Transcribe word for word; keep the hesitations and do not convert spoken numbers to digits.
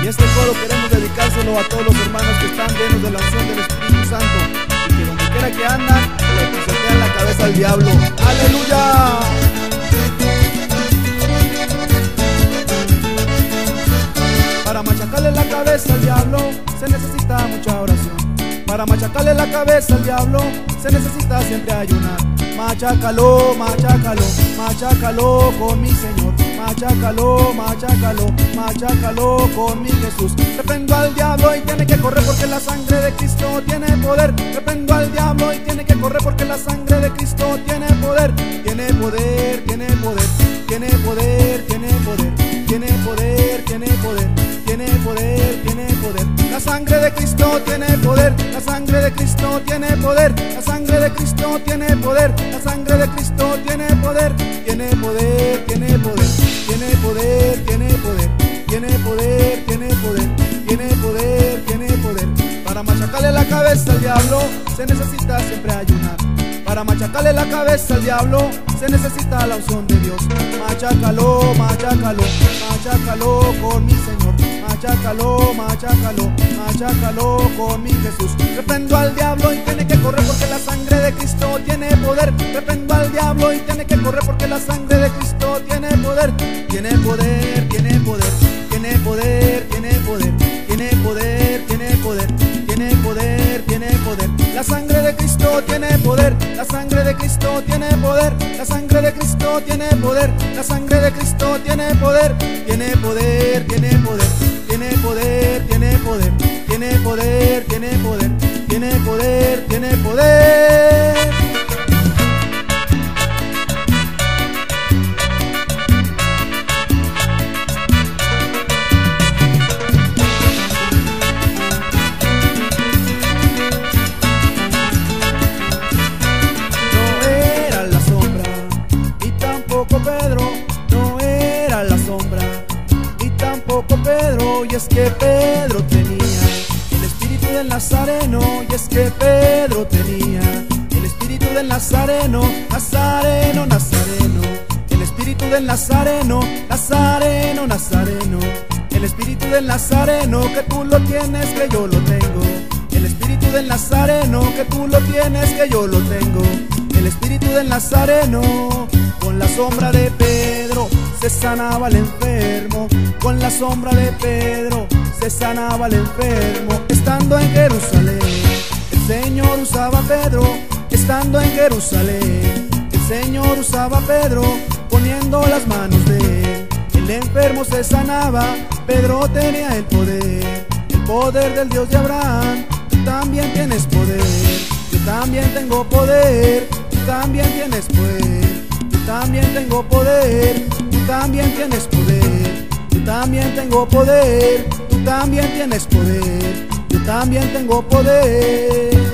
Y este coro queremos dedicárselo a todos los hermanos que están llenos de la unción del Espíritu Santo y que donde quiera que andan le pisotean la cabeza al diablo. ¡Aleluya! Para machacarle la cabeza al diablo se necesita mucha oración. Para machacarle la cabeza al diablo se necesita siempre ayunar. Machácalo, machácalo, machácalo con mi Señor. Machácalo, machácalo, machácalo con mi Jesús. Reprendo al diablo y tiene que correr porque la sangre de Cristo tiene poder. Reprendo al diablo y tiene que correr porque la sangre de Cristo tiene poder. Tiene poder, tiene poder, tiene poder, tiene poder, tiene poder, tiene poder, tiene poder, tiene poder. La sangre de Cristo tiene poder, la sangre de Cristo tiene poder, la sangre de Cristo tiene poder, la sangre de Cristo tiene poder, tiene poder, tiene poder, tiene poder, tiene poder, tiene poder, tiene poder, tiene poder, tiene poder. Para machacarle la cabeza al diablo se necesita siempre ayunar. Para machacarle la cabeza al diablo se necesita la unción de Dios. Machácalo, machácalo, machácalo con mi Señor. Machácalo, machácalo, machácalo con mi Jesús. Reprendo al diablo y tiene que correr porque la sangre de Cristo tiene poder. Reprendo al diablo y tiene que correr porque la sangre de Cristo tiene poder. Tiene poder, tiene poder, tiene poder, tiene poder, tiene poder, tiene poder, tiene poder, tiene poder. La sangre de Cristo tiene poder, la sangre de Cristo tiene poder, la sangre de Cristo tiene poder, la sangre de Cristo tiene poder, tiene poder, tiene poder, tiene poder, tiene poder, tiene poder, tiene poder, tiene poder, tiene poder. Pedro no era la sombra, ni tampoco Pedro, y es que Pedro tenía el espíritu del Nazareno, y es que Pedro tenía el espíritu del Nazareno, Nazareno, Nazareno, el espíritu del Nazareno, Nazareno, Nazareno, el espíritu del Nazareno, que tú lo tienes, que yo lo tengo, el espíritu del Nazareno, que tú lo tienes, que yo lo tengo, el espíritu del Nazareno. Con la sombra de Pedro se sanaba el enfermo, con la sombra de Pedro se sanaba el enfermo. Estando en Jerusalén, el Señor usaba a Pedro, estando en Jerusalén, el Señor usaba a Pedro, poniendo las manos de él. El enfermo se sanaba, Pedro tenía el poder, el poder del Dios de Abraham. Tú también tienes poder, yo también tengo poder, tú también tienes poder. También tengo poder, tú también tienes poder, yo también tengo poder, tú también tienes poder, yo también tengo poder.